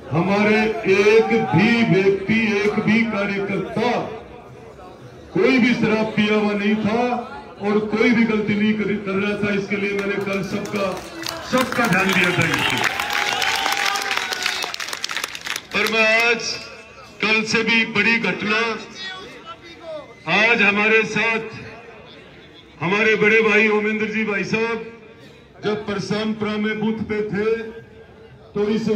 हमारे एक भी व्यक्ति, एक भी कार्यकर्ता कोई भी शराब पिया हुआ नहीं था और कोई भी गलती नहीं कर रहा था। इसके लिए मैंने कल सबका ध्यान दिया था इसके। और मैं आज कल से भी बड़ी घटना, आज हमारे साथ हमारे बड़े भाई ओमेंद्र जी भाई साहब जब परसामपुरा में बूथ पे थे तो इस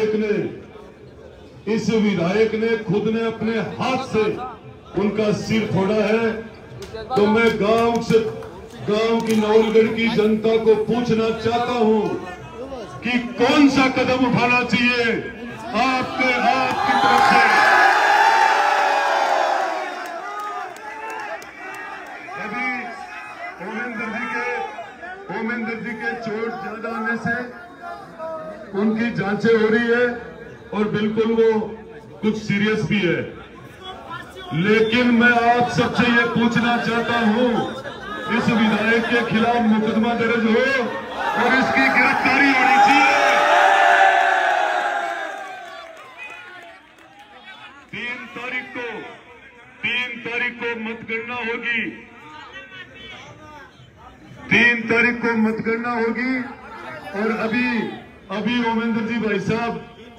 विधायक ने खुद ने अपने हाथ से उनका सिर फोड़ा है। तो मैं गांव की नवलगढ़ की जनता को पूछना चाहता हूं कि कौन सा कदम उठाना चाहिए आपकी तरफ से। अभी ओमेंद्र जी के चोट ज्यादा आने से उनकी जांचें हो रही है और बिल्कुल वो कुछ सीरियस भी है। लेकिन मैं आप सबसे ये पूछना चाहता हूं, इस विधायक के खिलाफ मुकदमा दर्ज हो और इसकी गिरफ्तारी होनी चाहिए। 3 तारीख को मतगणना होगी। 3 तारीख को मतगणना होगी और अभी ओमेंद्र जी भाई साहब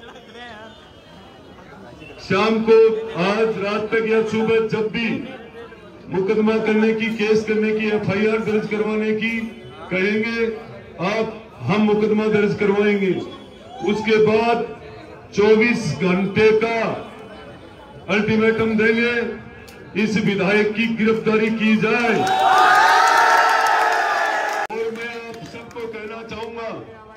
शाम को, आज रात तक या सुबह जब भी मुकदमा करने की, केस करने की, FIR दर्ज करवाने की कहेंगे हम मुकदमा दर्ज करवाएंगे। उसके बाद 24 घंटे का अल्टीमेटम देंगे, इस विधायक की गिरफ्तारी की जाए। और मैं आप सबको कहना चाहूंगा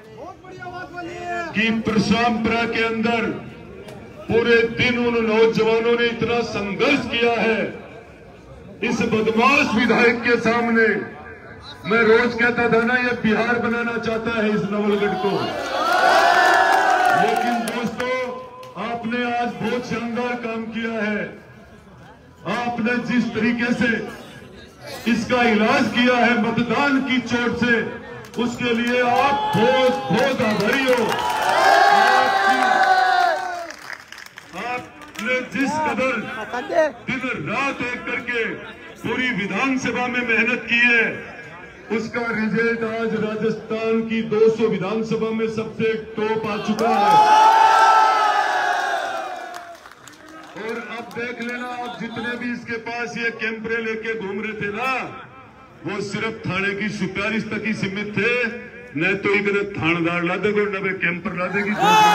कि परसामपुरा के अंदर पूरे दिन उन नौजवानों ने इतना संघर्ष किया है इस बदमाश विधायक के सामने। मैं रोज कहता था ना, ये बिहार बनाना चाहता है इस नवलगढ़ को। लेकिन दोस्तों, आपने आज बहुत शानदार काम किया है। आपने जिस तरीके से इसका इलाज किया है मतदान की चोट से, उसके लिए आप बहुत आभारी हो। आपने जिस कदर दिन रात एक करके पूरी विधानसभा में मेहनत की है, उसका रिजल्ट आज राजस्थान की 200 विधानसभा में सबसे टॉप आ चुका है। और अब देख लेना, आप जितने भी इसके पास ये कैंपरे लेके घूम रहे थे ना, वो सिर्फ थाने की सिफारिश तक ही सीमित थे। न तो इधर थानेदार ला देगा, न वे कैंपर ला देगी।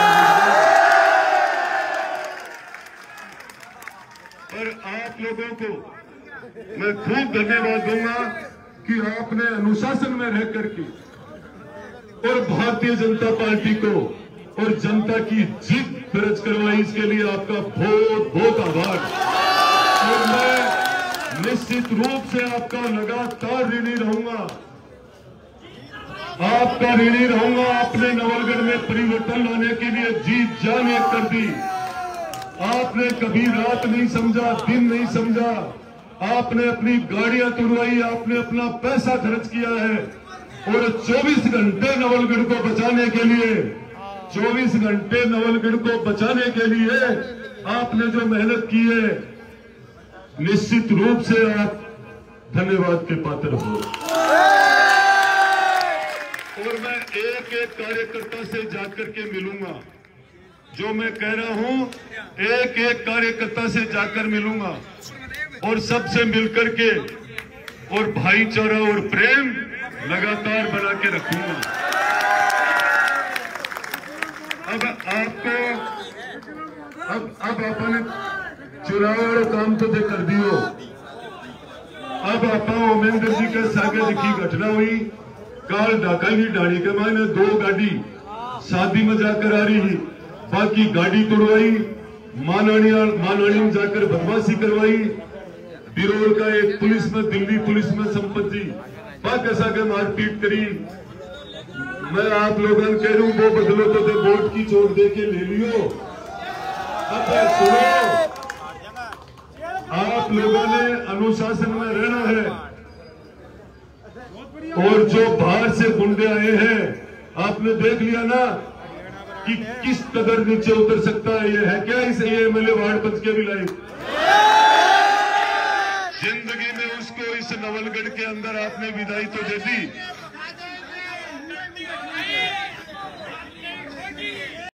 और आप लोगों को मैं खूब धन्यवाद दूंगा कि आपने अनुशासन में रह करके और भारतीय जनता पार्टी को और जनता की जीत दर्ज करवाई। इसके लिए आपका बहुत आभार। और मैं निश्चित रूप से आपका लगातार ऋणी रहूंगा, आपने नवलगढ़ में परिवर्तन लाने के लिए जीत जान एक कर दी। आपने कभी रात नहीं समझा, दिन नहीं समझा। आपने अपनी गाड़ियां तुड़वाई, आपने अपना पैसा खर्च किया है और 24 घंटे नवलगढ़ को बचाने के लिए, 24 घंटे नवलगढ़ को बचाने के लिए आपने जो मेहनत की है, निश्चित रूप से आप धन्यवाद के पात्र हो। और मैं एक कार्यकर्ता से जाकर के मिलूंगा। जो मैं कह रहा हूं, एक कार्यकर्ता से जाकर मिलूंगा और सबसे मिलकर के और भाईचारा और प्रेम लगातार बना के रखूंगा। अब आपने चुनाव वाले काम तो कर दियो। अब आप ओमेंद्र जी के सागे की घटना हुई, काल ढाका की डाणी के मायने 2 गाड़ी शादी में जाकर आ रही ही, बाकी गाड़ी तोड़वाई, मानानी में जाकर बदमाशी करवाई। बिरोल का एक पुलिस में, दिल्ली पुलिस में संपत्ति पाकिस्तान के मारपीट करी। मैं आप लोगों कह रहा हूं, वो बदलो तो वोट की चोट दे के ले लियो। अब सुनो, आप लोगों ने अनुशासन में रहना है। और जो बाहर से गुंडे आए हैं, आपने देख लिया ना, कि किस कदर नीचे उतर सकता है। ये है क्या इसे ये एमएलए वार्ड बच के भी लाए? जिंदगी में उसको इस नवलगढ़ के अंदर आपने विदाई तो दे दी,